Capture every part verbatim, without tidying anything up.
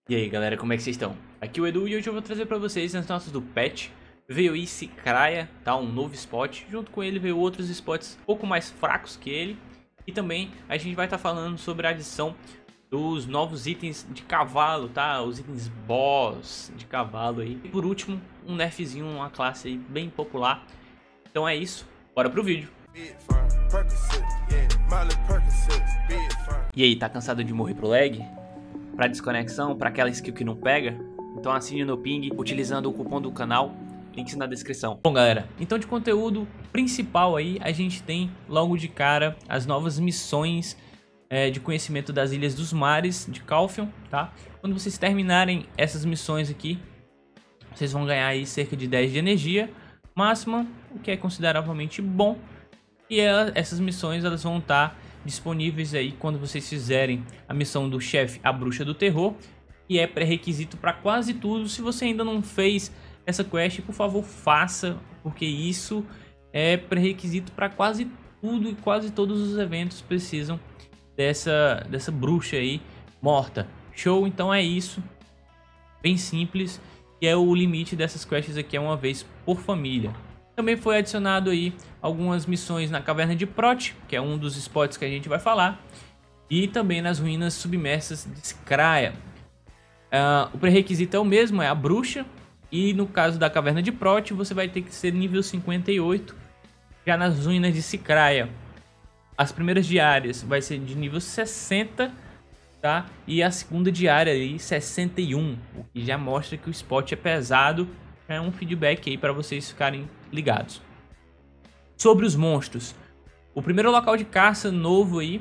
E aí galera, como é que vocês estão? Aqui é o Edu e hoje eu vou trazer pra vocês as notas do patch. Veio aí Cicraia, tá? Um novo spot. Junto com ele veio outros spots um pouco mais fracos que ele. E também a gente vai estar tá falando sobre a adição dos novos itens de cavalo, tá? Os itens boss de cavalo aí. E por último, um nerfzinho, uma classe aí bem popular. Então é isso, bora pro vídeo. E aí, tá cansado de morrer pro lag? Para desconexão, para aquela skill que não pega, então assine no ping utilizando o cupom do canal, links na descrição. Bom galera, então de conteúdo principal aí a gente tem logo de cara as novas missões é, de conhecimento das Ilhas dos Mares de Calphion, tá? Quando vocês terminarem essas missões aqui, vocês vão ganhar aí cerca de dez de energia máxima, o que é consideravelmente bom. E ela, essas missões elas vão estar disponíveis aí quando vocês fizerem a missão do chefe, a Bruxa do Terror, e é pré-requisito para quase tudo. Se você ainda não fez essa quest, por favor faça, porque isso é pré-requisito para quase tudo e quase todos os eventos precisam dessa, dessa bruxa aí morta. Show? Então é isso, bem simples, e é o limite dessas quests aqui é uma vez por família. Também foi adicionado aí algumas missões na Caverna de Prot, que é um dos spots que a gente vai falar, e também nas ruínas submersas de Cicraia. Uh, o pré-requisito é o mesmo, é a bruxa, e no caso da Caverna de Prot você vai ter que ser nível cinquenta e oito. Já nas ruínas de Cicraia, as primeiras diárias vai ser de nível sessenta, tá? E a segunda diária aí sessenta e um, o que já mostra que o spot é pesado. É um feedback aí para vocês ficarem ligados. Sobre os monstros, o primeiro local de caça novo aí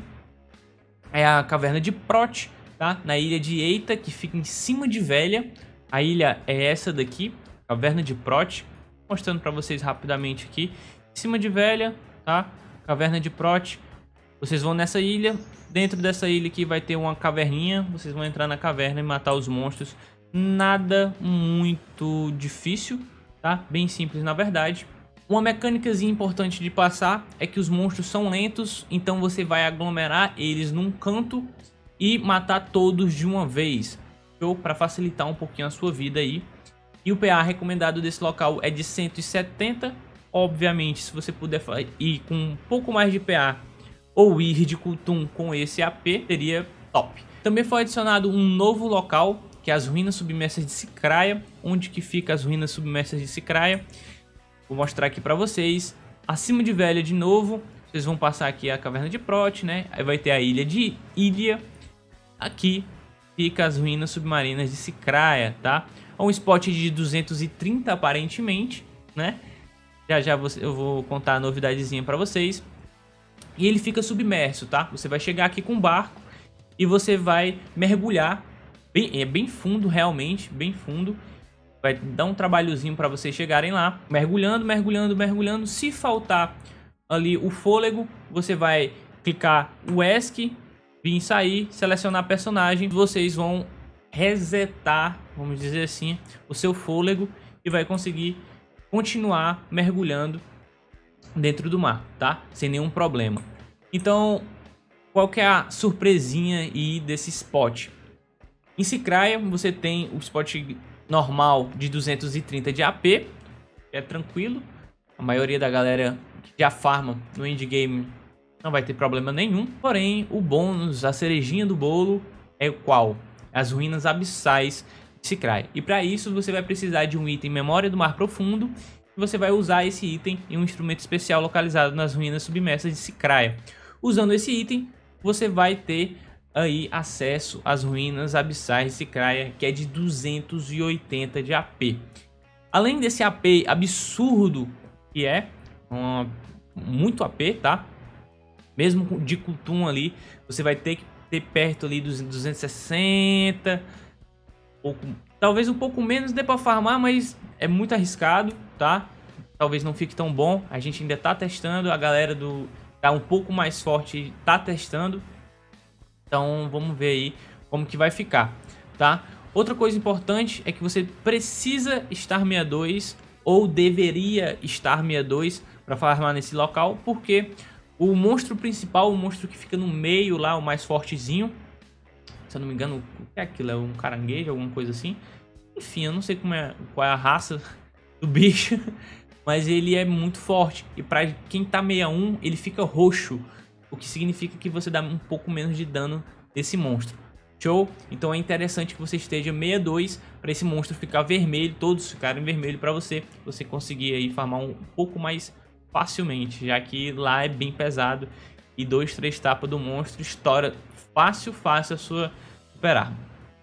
é a Caverna de Prot, tá? Na ilha de Eita, que fica em cima de Velha. A ilha é essa daqui, Caverna de Prot, mostrando para vocês rapidamente aqui. Em cima de Velha, tá? Caverna de Prot. Vocês vão nessa ilha. Dentro dessa ilha aqui vai ter uma caverninha. Vocês vão entrar na caverna e matar os monstros. Nada muito difícil, tá? Bem simples na verdade. Uma mecânicazinha importante de passar é que os monstros são lentos, então você vai aglomerar eles num canto e matar todos de uma vez, ou para facilitar um pouquinho a sua vida aí. E o P A recomendado desse local é de cento e setenta. Obviamente, se você puder ir com um pouco mais de P A ou ir de Kutum com esse A P, seria top. Também foi adicionado um novo local, que é as ruínas submersas de Cicraia. Onde que fica as ruínas submersas de Cicraia? Vou mostrar aqui para vocês. Acima de Velha de novo, vocês vão passar aqui a Caverna de Prot, né? Aí vai ter a ilha de Ilha. Aqui fica as ruínas submarinas de Cicraia, tá? É um spot de duzentos e trinta aparentemente, né? Já já eu vou contar a novidadezinha para vocês. E ele fica submerso, tá? Você vai chegar aqui com um barco e você vai mergulhar. Bem, é bem fundo realmente, bem fundo. Vai dar um trabalhozinho para vocês chegarem lá. Mergulhando, mergulhando, mergulhando. Se faltar ali o fôlego, você vai clicar o ESC, vir sair, selecionar personagem. Vocês vão resetar, vamos dizer assim, o seu fôlego e vai conseguir continuar mergulhando dentro do mar, tá? Sem nenhum problema. Então, qual que é a surpresinha aí desse spot? Em Cicraia você tem o spot normal de duzentos e trinta de A P, que é tranquilo. A maioria da galera que já farma no endgame não vai ter problema nenhum. Porém, o bônus, a cerejinha do bolo é qual? As ruínas abissais de Cicraia. E para isso você vai precisar de um item Memória do Mar Profundo. E você vai usar esse item em um instrumento especial localizado nas ruínas submersas de Cicraia. Usando esse item, você vai ter aí acesso às ruínas abissais de Cicraia, que é de duzentos e oitenta de A P. Além desse A P absurdo, que é um, muito A P, tá? Mesmo de Kutum ali, você vai ter que ter perto ali dos duzentos e sessenta, pouco, talvez um pouco menos dê para farmar, mas é muito arriscado, tá? Talvez não fique tão bom. A gente ainda tá testando, a galera do tá um pouco mais forte tá testando. Então vamos ver aí como que vai ficar, tá? Outra coisa importante é que você precisa estar sessenta e dois ou deveria estar sessenta e dois para farmar nesse local, porque o monstro principal, o monstro que fica no meio lá, o mais fortezinho, Se eu não me engano, o que é aquilo? É um caranguejo, alguma coisa assim. Enfim, eu não sei como é, qual é a raça do bicho, mas ele é muito forte. E pra quem tá sessenta e um, ele fica roxo, o que significa que você dá um pouco menos de dano desse monstro. Show? Então é interessante que você esteja sessenta e dois para esse monstro ficar vermelho, todos ficarem vermelho para você, você conseguir aí farmar um pouco mais facilmente, já que lá é bem pesado e dois, três tapas do monstro estoura fácil, fácil a sua super arma.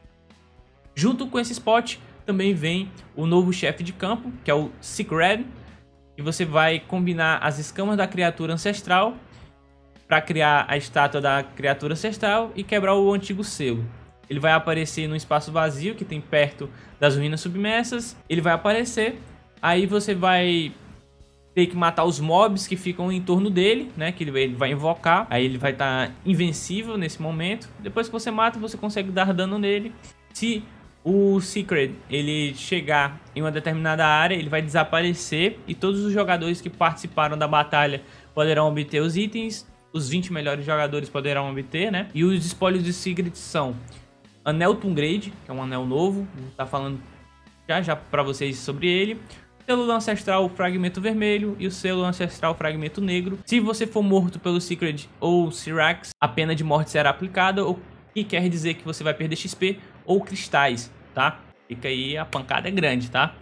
Junto com esse spot também vem o novo chefe de campo, que é o Secret, e você vai combinar as escamas da criatura ancestral para criar a estátua da criatura ancestral e quebrar o antigo selo. Ele vai aparecer no espaço vazio que tem perto das ruínas submersas. Ele vai aparecer, aí você vai ter que matar os mobs que ficam em torno dele, né? Que ele vai invocar, aí ele vai estar tá invencível nesse momento. Depois que você mata, você consegue dar dano nele. Se o Secret ele chegar em uma determinada área, ele vai desaparecer e todos os jogadores que participaram da batalha poderão obter os itens. Os vinte melhores jogadores poderão obter, né? E os espólios de Secret são Anel Tungrade, que é um anel novo, vou estar falando já já para vocês sobre ele. Selo Ancestral Fragmento Vermelho e o Selo Ancestral Fragmento Negro. Se você for morto pelo Secret ou Syrax, a pena de morte será aplicada, o que quer dizer que você vai perder X P ou cristais, tá? Fica aí, a pancada é grande, tá?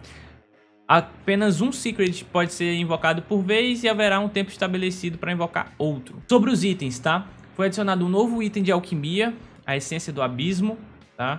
Apenas um Secret pode ser invocado por vez e haverá um tempo estabelecido para invocar outro. Sobre os itens, tá? Foi adicionado um novo item de alquimia, a Essência do Abismo, tá?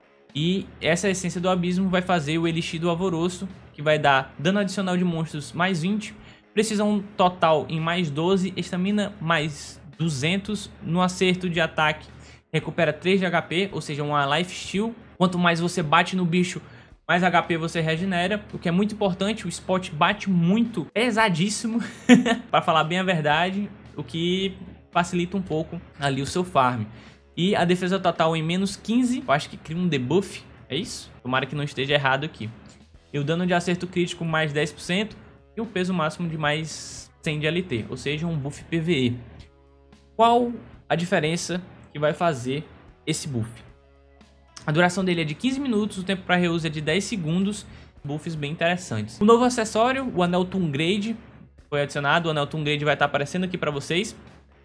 E essa Essência do Abismo vai fazer o Elixir do Alvoroço, que vai dar dano adicional de monstros mais vinte, precisão total em mais doze, estamina mais duzentos, no acerto de ataque recupera três de H P, ou seja, uma Life Steal. Quanto mais você bate no bicho, mais H P você regenera, o que é muito importante. O spot bate muito, pesadíssimo, para falar bem a verdade, o que facilita um pouco ali o seu farm. E a defesa total em menos quinze, eu acho que cria um debuff, é isso? Tomara que não esteja errado aqui. E o dano de acerto crítico mais dez por cento e o peso máximo de mais cem de L T, ou seja, um buff P V E. Qual a diferença que vai fazer esse buff? A duração dele é de quinze minutos, o tempo para reuse é de dez segundos, buffs bem interessantes. O novo acessório, o Anel Tungrade, foi adicionado. O Anel Tungrade vai estar aparecendo aqui para vocês.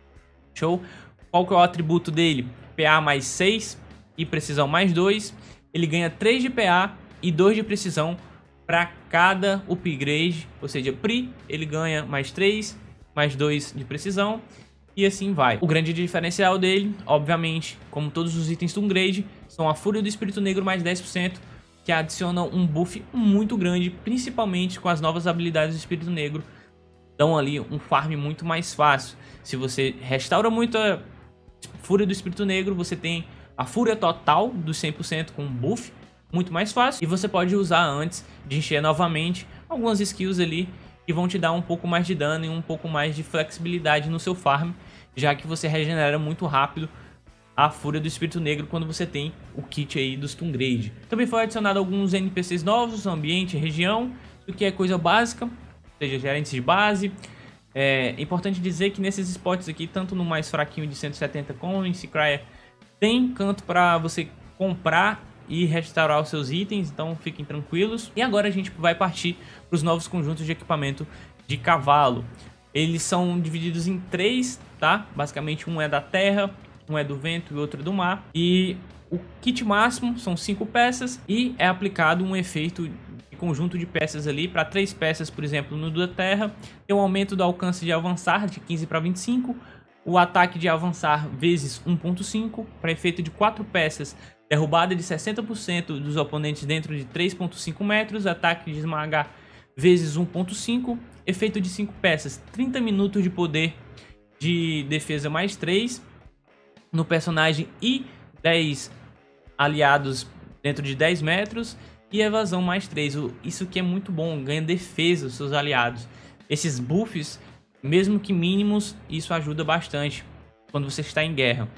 Show! Qual que é o atributo dele? P A mais seis e precisão mais dois. Ele ganha três de P A e dois de precisão para cada upgrade, ou seja, Pri, ele ganha mais três, mais dois de precisão. E assim vai. O grande diferencial dele, obviamente, como todos os itens Tungrade, são a Fúria do Espírito Negro mais dez por cento, que adicionam um buff muito grande, principalmente com as novas habilidades do Espírito Negro. Dão ali um farm muito mais fácil. Se você restaura muito a Fúria do Espírito Negro, você tem a Fúria total dos cem por cento com um buff muito mais fácil. E você pode usar antes de encher novamente algumas skills ali que vão te dar um pouco mais de dano e um pouco mais de flexibilidade no seu farm, já que você regenera muito rápido a Fúria do Espírito Negro quando você tem o kit aí dos Tungrade. Também foi adicionado alguns N P Cs novos, ambiente, região, o que é coisa básica, ou seja, gerentes de base. É importante dizer que nesses spots aqui, tanto no mais fraquinho de cento e setenta como em Secret, tem canto para você comprar e restaurar os seus itens, então fiquem tranquilos. E agora a gente vai partir para os novos conjuntos de equipamento de cavalo. Eles são divididos em três, tá? Basicamente um é da terra, um é do vento e outro é do mar. E o kit máximo são cinco peças e é aplicado um efeito de conjunto de peças ali para três peças, por exemplo, no da terra. Tem um aumento do alcance de avançar de quinze para vinte e cinco. O ataque de avançar vezes um ponto cinco para efeito de quatro peças. Derrubada de sessenta por cento dos oponentes dentro de três ponto cinco metros. Ataque de esmagar vezes um ponto cinco. Efeito de cinco peças. trinta minutos de poder de defesa mais três no personagem e dez aliados dentro de dez metros. E evasão mais três. Isso que é muito bom. Ganha defesa dos seus aliados. Esses buffs, mesmo que mínimos, isso ajuda bastante quando você está em guerra.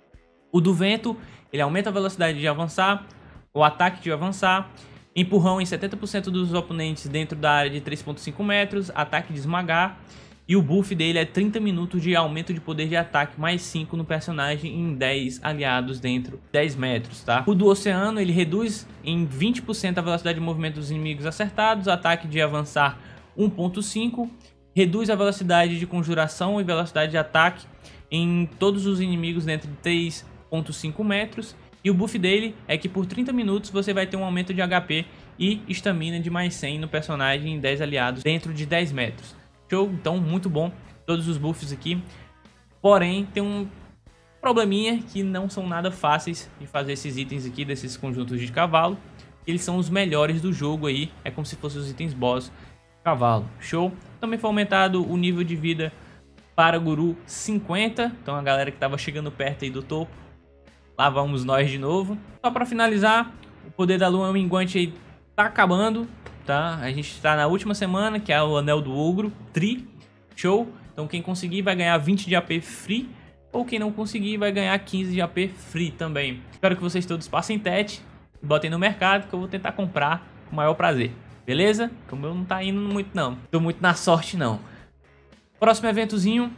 O do vento, ele aumenta a velocidade de avançar, o ataque de avançar, empurrão em setenta por cento dos oponentes dentro da área de três ponto cinco metros, ataque de esmagar E o buff dele é trinta minutos de aumento de poder de ataque mais cinco no personagem em dez aliados dentro de dez metros, tá? O do Oceano, ele reduz em vinte por cento a velocidade de movimento dos inimigos acertados, ataque de avançar um ponto cinco, reduz a velocidade de conjuração e velocidade de ataque em todos os inimigos dentro de três ponto cinco metros. E o buff dele é que por trinta minutos você vai ter um aumento de H P e estamina de mais cem no personagem em dez aliados dentro de dez metros. Show? Então, muito bom todos os buffs aqui. Porém, tem um probleminha que não são nada fáceis de fazer esses itens aqui, desses conjuntos de cavalo. Eles são os melhores do jogo aí, é como se fossem os itens boss cavalo. Show? Também foi aumentado o nível de vida para Guru cinquenta. Então, a galera que estava chegando perto aí do topo, lá vamos nós de novo. Só para finalizar, o poder da lua minguante aí tá acabando. Tá? A gente está na última semana, que é o Anel do Ogro, Tri, show? Então quem conseguir vai ganhar vinte de A P free, ou quem não conseguir vai ganhar quinze de A P free também. Espero que vocês todos passem teste e botem no mercado, que eu vou tentar comprar com o maior prazer, beleza? Que o meu não tá indo muito não, tô muito na sorte não. Próximo eventozinho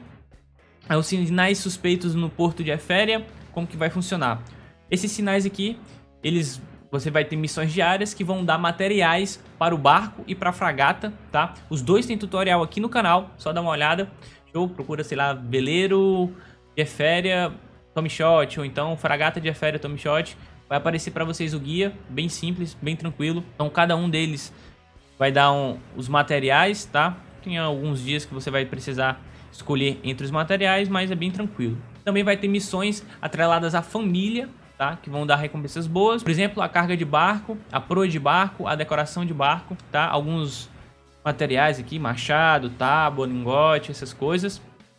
é os sinais suspeitos no Porto de Eféria. Como que vai funcionar? Esses sinais aqui, eles... Você vai ter missões diárias que vão dar materiais para o barco e para a fragata, tá? Os dois tem tutorial aqui no canal, só dá uma olhada. Show? Procura, sei lá, veleiro de Eféria, Tommy Shot, ou então fragata de Eféria, Tommy Shot. Vai aparecer para vocês o guia, bem simples, bem tranquilo. Então cada um deles vai dar um, os materiais, tá? Tem alguns dias que você vai precisar escolher entre os materiais, mas é bem tranquilo. Também vai ter missões atreladas à família, tá? Que vão dar recompensas boas, por exemplo, a carga de barco, a proa de barco, a decoração de barco, tá? Alguns materiais aqui, machado, tábua, lingote, essas coisas.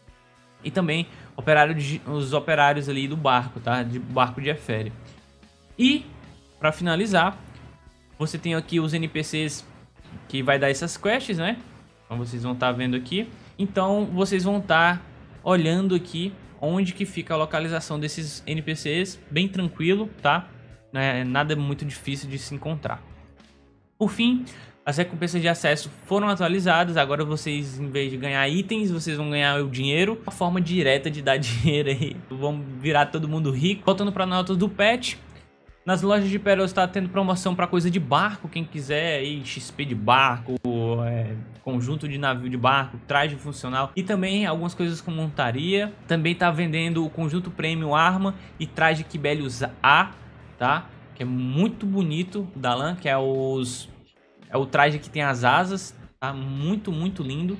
E também operário de, os operários ali do barco, tá? De barco de Eféria. E, para finalizar, você tem aqui os N P Cs que vai dar essas quests, né? Como vocês vão estar vendo aqui. Então, vocês vão estar olhando aqui onde que fica a localização desses N P Cs, bem tranquilo, tá? Não é nada muito difícil de se encontrar. Por fim, as recompensas de acesso foram atualizadas. Agora vocês, em vez de ganhar itens, vocês vão ganhar o dinheiro. Uma forma direta de dar dinheiro aí. Vão virar todo mundo rico. Voltando para notas do patch. Nas lojas de Pérola está tendo promoção para coisa de barco. Quem quiser aí, X P de barco, é, conjunto de navio de barco, traje funcional e também algumas coisas com montaria. Também está vendendo o conjunto Premium Arma e traje Kibelius A, tá? Que é muito bonito, da lã, que é, os, é o traje que tem as asas, tá? Muito, muito lindo.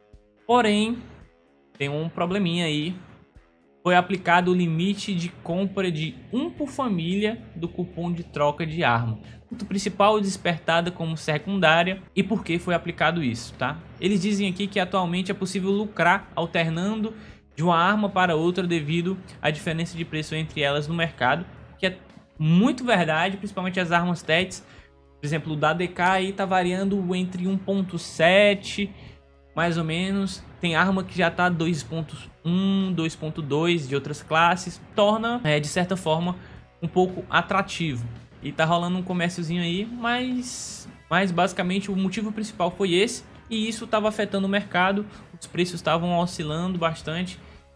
Porém, tem um probleminha aí. Foi aplicado o limite de compra de um por família do cupom de troca de arma. Ponto principal despertada como secundária. E por que foi aplicado isso, tá? Eles dizem aqui que atualmente é possível lucrar alternando de uma arma para outra devido à diferença de preço entre elas no mercado, que é muito verdade, principalmente as armas T E Ts. Por exemplo, o da A D K aí tá variando entre um ponto sete, mais ou menos. Tem arma que já tá dois ponto um, dois ponto dois de outras classes. Torna, é, de certa forma, um pouco atrativo. E tá rolando um comérciozinho aí, mas, mas basicamente o motivo principal foi esse. E isso estava afetando o mercado. Os preços estavam oscilando bastante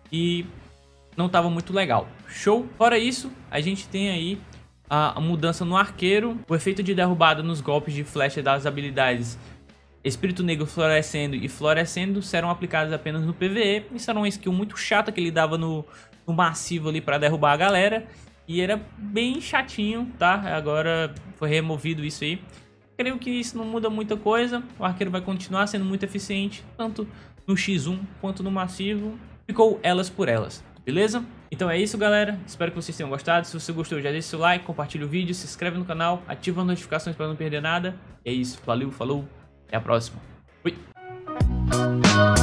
e não estava muito legal. Show? Fora isso, a gente tem aí a, a mudança no arqueiro. O efeito de derrubada nos golpes de flecha das habilidades Espírito Negro Florescendo e Florescendo serão aplicadas apenas no P V E. Isso era uma skill muito chata que ele dava no, no massivo ali para derrubar a galera. E era bem chatinho, tá? Agora foi removido isso aí. Creio que isso não muda muita coisa. O arqueiro vai continuar sendo muito eficiente, tanto no X um quanto no massivo. Ficou elas por elas, beleza? Então é isso, galera. Espero que vocês tenham gostado. Se você gostou, já deixa seu like, compartilha o vídeo, se inscreve no canal, ativa as notificações para não perder nada. É isso, valeu, falou. Até a próxima. Fui.